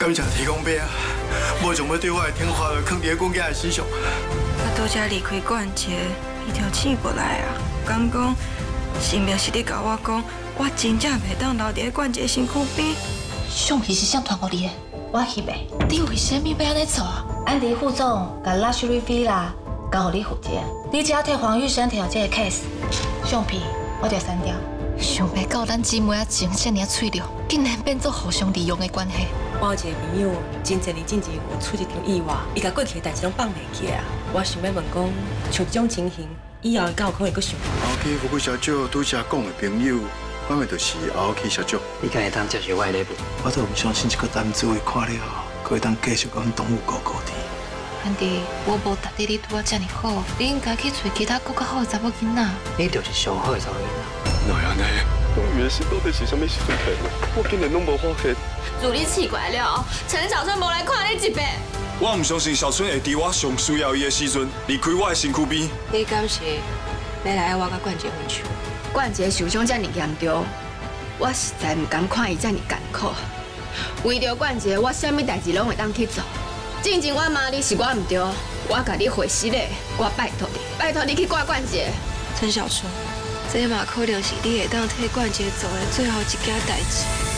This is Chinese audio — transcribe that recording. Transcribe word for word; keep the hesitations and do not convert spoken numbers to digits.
感谢天公伯啊，无将要对我的天花落放伫阮家的身上。 我拄则离开关节，一条醒过来啊，敢讲生命是咧甲我讲，我真正袂当留伫关节身躯边。 橡皮是谁传互你的？我翕的。你为什么要安尼做啊？安迪副总甲 Luxury Villa 交互你负责，你只要替黄玉生调这个 case， 橡皮我就删掉。想袂到咱姊妹啊情遮尔脆弱，竟然变做互相利用的关系。 我有一个朋友，真侪年之前有出一场意外，伊甲过去的代志拢放袂记啊。我想要问讲，像这种情形，以后敢有可能阁想？ 后期富贵小姐拄则讲的朋友，我们就是后期小姐。 你敢会当接受我的礼物？ 我都唔相信这个男子会看了，可会当继续甲阮动物狗狗的。 安迪，我无值得你对我遮尔好，你应该去找其他更较好的查某囡仔。 你就是上好的查某囡仔。 哪样呢？我原是到底是啥物时阵来的？我竟然拢无发现。 自你试过了，陈小春无来看你一遍。 我唔相信小春会伫我上需要伊的时阵离开我的身躯边。 你敢是要来我甲冠杰分手？ 冠杰受伤遮尔严重，我实在唔敢看伊遮尔艰苦。为着冠杰，我啥物代志拢会当去做。进前我骂你是我唔对，我甲你回息嘞，我拜托你，拜托你去挂冠杰。 陈小春，这嘛可能是你会当替冠杰做的最后一件代志。